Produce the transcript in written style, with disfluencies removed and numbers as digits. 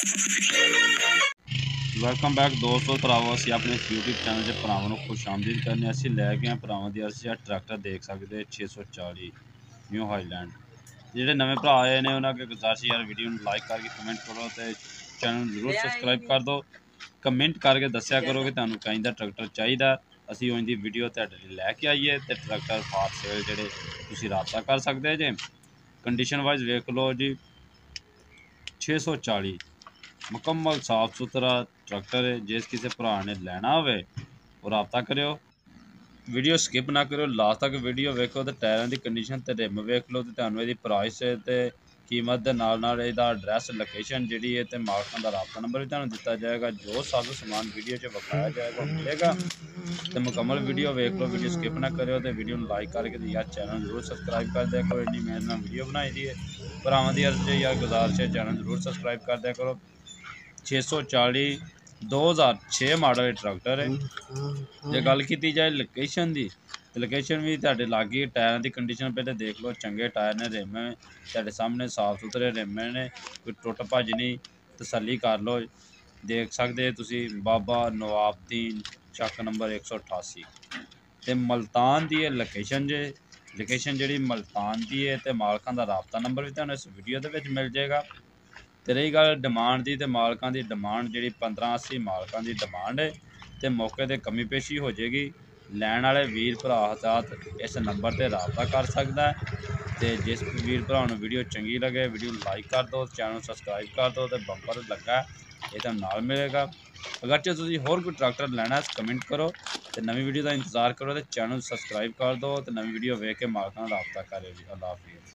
Welcome back ਦੋਸਤੋ ਭਰਾਵੋ, ਅਸੀਂ ਆਪਣੇ YouTube ਚੈਨਲ 'ਚ ਭਰਾਵਾਂ ਨੂੰ ਖੁਸ਼ ਆਮਦੀਦ ਕਰਨੇ। ਅਸੀਂ ਲੈ ਕੇ ਆਏ ਭਰਾਵਾਂ ਦੀ ਅਰਜ਼ੀ ਆ ਟਰੈਕਟਰ ਦੇਖ ਸਕਦੇ 640 ਨਿਊ ਹਾਈਲੈਂਡ। ਜਿਹੜੇ ਨਵੇਂ ਭਰਾ ਆਏ ਨੇ ਉਹਨਾਂ ਅੱਗੇ ਗੁਜ਼ਾਰਿਸ਼ ਯਾਰ ਵੀਡੀਓ ਨੂੰ ਲਾਈਕ ਕਰਕੇ ਕਮੈਂਟ ਕਰੋ ਤੇ ਚੈਨਲ ਨੂੰ ਜ਼ਰੂਰ ਸਬਸਕ੍ਰਾਈਬ ਕਰ ਦਿਓ। ਕਮੈਂਟ ਕਰਕੇ ਦੱਸਿਆ ਕਰੋ ਕਿ ਤੁਹਾਨੂੰ ਕਿਹਦਾ ਟਰੈਕਟਰ ਚਾਹੀਦਾ, ਅਸੀਂ ਉਹਨਾਂ ਦੀ ਵੀਡੀਓ ਤੁਹਾਡੇ ਲਈ ਲੈ ਕੇ ਆਈਏ। ਤੇ ਟਰੈਕਟਰ ਫਾਰ ਸੇਲ ਜਿਹੜੇ ਤੁਸੀਂ ਰਾਬਤਾ ਕਰ ਸਕਦੇ ਜੇ। ਕੰਡੀਸ਼ਨ ਵਾਈਜ਼ ਵੇਖ ਲਓ ਜੀ, 640 ਮੁਕੰਮਲ ਸਾਫ ਸੁਥਰਾ ट्रैक्टर है। जिस किसी भरा ने लेना हो रबता करो, वीडियो स्किप ना करो, लास्ट तक वीडियो वेखो। तो टायरों की कंडीशन तो रिम वेख लो, तो तुम्हें यदि प्राइस तो कीमत के नाल इसका एड्रैस लोकेशन जी है तो मालकों का रबता नंबर भी तुम्हें दिता जाएगा। जो साजो समान वीडियो च विखाया जाएगा मिलेगा। तो मुकम्मल वीडियो वेख लो, वीडियो स्किप ना करो। तो वीडियो लाइक करके यार चैनल जरूर सबसक्राइब कर दिया करो। इन्नी मेहनत वीडियो बनाई दी है, भरावां दी अर्ज यार गुजारिश है चैनल जरूर सबसक्राइब कर दिया करो। 640 2006 मॉडल ट्रैक्टर है। जो गल की जाए लोकेशन की, लोकेशन भी तुहाडे लागे। टायरों की कंडीशन पहले देख लो, चंगे टायर ने, रिम तुहाडे सामने साफ सुथरे रिम ने, कोई टुट भज नहीं। तसल्ली कर लो, देख सकते तुसी बाबा नवाबुद्दीन चक नंबर 188 ते मुल्तान की लोकेशन जे। लोकेशन जी मुल्तान की है तो मालकों का रबता नंबर भी तुहानूं इस वीडियो के मिल जाएगा। तो रही गल डिमांड की, तो मालकों की डिमांड जी 1580 मालकों की डिमांड है। तो मौके पर कमी पेशी हो जाएगी। लैन वाले वीर भरा हजात इस नंबर पर रबता कर सकता है। तो जिस वीर भरा वीडियो चंगी लगे वीडियो लाइक कर दो, चैनल सबसक्राइब कर दो। तो बंपर लगा ये तो नाल मिलेगा। अगर जो तुम होर कोई ट्रैक्टर लेना है कमेंट करो, तो नवी वीडियो का इंतजार करो। तो चैनल सबसक्राइब कर दो, तो नवी वीडियो वेख के मालकों रबता करो जी। अल्लाह हाफिज़।